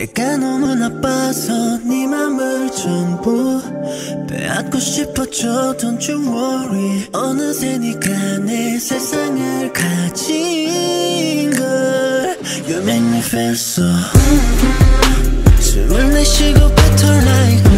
내가 너무 나빠서 네 맘을 전부 빼앗고 싶어져. Don't you worry. 어느새 네가 내 세상을 가진 걸. You make me feel so. 숨을 내쉬고 better like